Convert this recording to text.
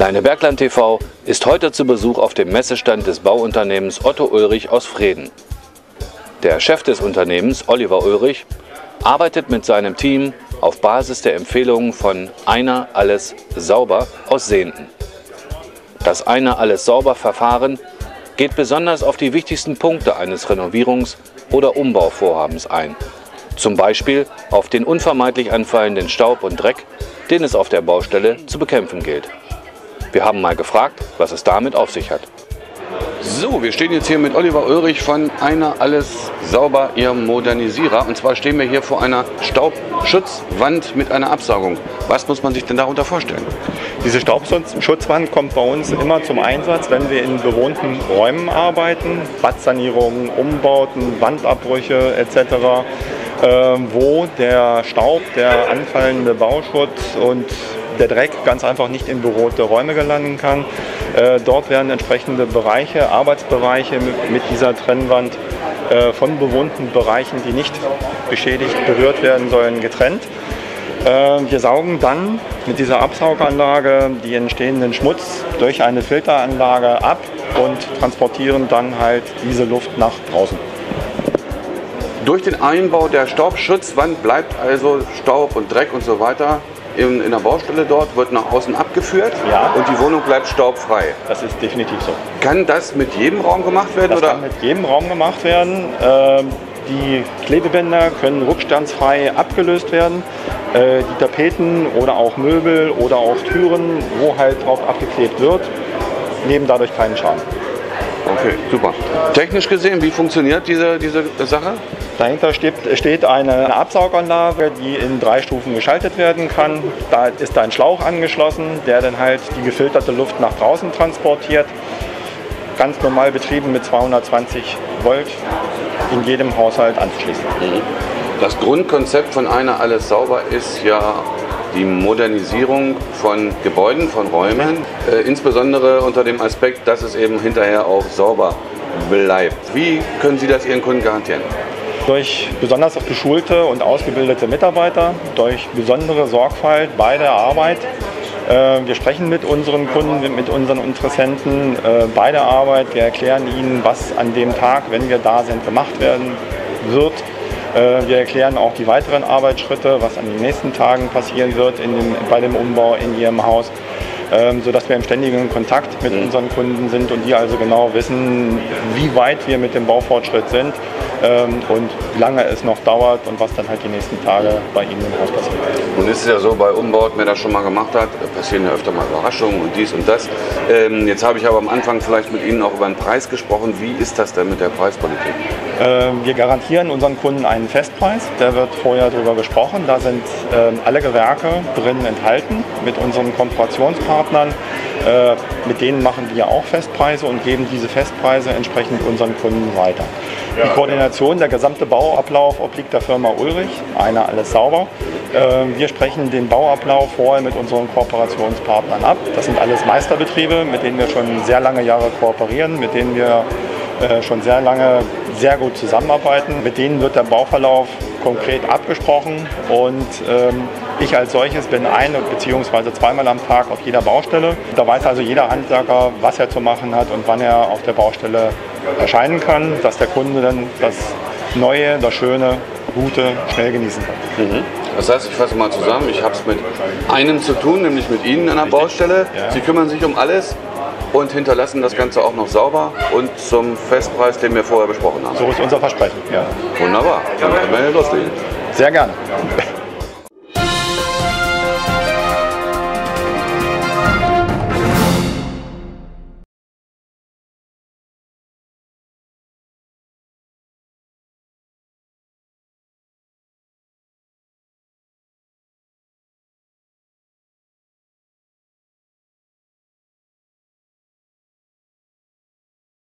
Kleine Bergland TV ist heute zu Besuch auf dem Messestand des Bauunternehmens Otto Ulrich aus Vreden. Der Chef des Unternehmens, Oliver Ulrich, arbeitet mit seinem Team auf Basis der Empfehlungen von Einer Alles Sauber aus Sehnten. Das Einer Alles Sauber Verfahren geht besonders auf die wichtigsten Punkte eines Renovierungs- oder Umbauvorhabens ein. Zum Beispiel auf den unvermeidlich anfallenden Staub und Dreck, den es auf der Baustelle zu bekämpfen gilt. Wir haben mal gefragt, was es damit auf sich hat. So, wir stehen jetzt hier mit Oliver Ulrich von Einer Alles Sauber, Ihrem Modernisierer. Und zwar stehen wir hier vor einer Staubschutzwand mit einer Absaugung. Was muss man sich denn darunter vorstellen? Diese Staubschutzwand kommt bei uns immer zum Einsatz, wenn wir in bewohnten Räumen arbeiten, Badsanierungen, Umbauten, Wandabbrüche etc., wo der Staub, der anfallende Bauschutt und der Dreck ganz einfach nicht in bewohnte Räume gelangen kann. Dort werden entsprechende Bereiche, Arbeitsbereiche mit dieser Trennwand von bewohnten Bereichen, die nicht beschädigt berührt werden sollen, getrennt. Wir saugen dann mit dieser Absauganlage die entstehenden Schmutz durch eine Filteranlage ab und transportieren dann halt diese Luft nach draußen. Durch den Einbau der Staubschutzwand bleibt also Staub und Dreck und so weiter in der Baustelle dort, wird nach außen abgeführt, ja, und die Wohnung bleibt staubfrei. Das ist definitiv so. Kann das mit jedem Raum gemacht werden? Das kann mit jedem Raum gemacht werden. Die Klebebänder können rückstandsfrei abgelöst werden. Die Tapeten oder auch Möbel oder auch Türen, wo halt drauf abgeklebt wird, nehmen dadurch keinen Schaden. Okay, super. Technisch gesehen, wie funktioniert diese Sache? Dahinter steht eine Absauganlage, die in 3 Stufen geschaltet werden kann. Da ist ein Schlauch angeschlossen, der dann halt die gefilterte Luft nach draußen transportiert. Ganz normal betrieben mit 220 Volt in jedem Haushalt anzuschließen. Das Grundkonzept von Einer Alles Sauber ist ja die Modernisierung von Gebäuden, von Räumen, insbesondere unter dem Aspekt, dass es eben hinterher auch sauber bleibt. Wie können Sie das Ihren Kunden garantieren? Durch besonders geschulte und ausgebildete Mitarbeiter, durch besondere Sorgfalt bei der Arbeit. Wir sprechen mit unseren Kunden, mit unseren Interessenten bei der Arbeit. Wir erklären ihnen, was an dem Tag, wenn wir da sind, gemacht werden wird. Wir erklären auch die weiteren Arbeitsschritte, was an den nächsten Tagen passieren wird bei dem Umbau in ihrem Haus, sodass wir im ständigen Kontakt mit unseren Kunden sind und die also genau wissen, wie weit wir mit dem Baufortschritt sind und wie lange es noch dauert und was dann halt die nächsten Tage bei Ihnen im Haus passiert. Nun ist es ja so, bei Umbauten, wer das schon mal gemacht hat, passieren ja öfter mal Überraschungen und dies und das. Jetzt habe ich aber am Anfang vielleicht mit Ihnen auch über den Preis gesprochen. Wie ist das denn mit der Preispolitik? Wir garantieren unseren Kunden einen Festpreis, der wird vorher darüber gesprochen. Da sind alle Gewerke drin enthalten mit unseren Kooperationspartnern. Mit denen machen wir auch Festpreise und geben diese Festpreise entsprechend unseren Kunden weiter. Die Koordination, der gesamte Bauablauf obliegt der Firma Ulrich, Einer Alles Sauber. Wir sprechen den Bauablauf vorher mit unseren Kooperationspartnern ab. Das sind alles Meisterbetriebe, mit denen wir schon sehr lange Jahre kooperieren, mit denen wir schon sehr lange sehr gut zusammenarbeiten. Mit denen wird der Bauverlauf konkret abgesprochen und ich als solches bin bzw. zweimal am Tag auf jeder Baustelle. Da weiß also jeder Handwerker, was er zu machen hat und wann er auf der Baustelle erscheinen kann, dass der Kunde dann das Neue, das Schöne, Gute schnell genießen kann. Das heißt, ich fasse mal zusammen, ich habe es mit einem zu tun, nämlich mit Ihnen an der Baustelle. Ja. Sie kümmern sich um alles und hinterlassen das Ganze auch noch sauber und zum Festpreis, den wir vorher besprochen haben. So ist unser Versprechen. Ja. Wunderbar, dann können wir loslegen. Sehr gerne.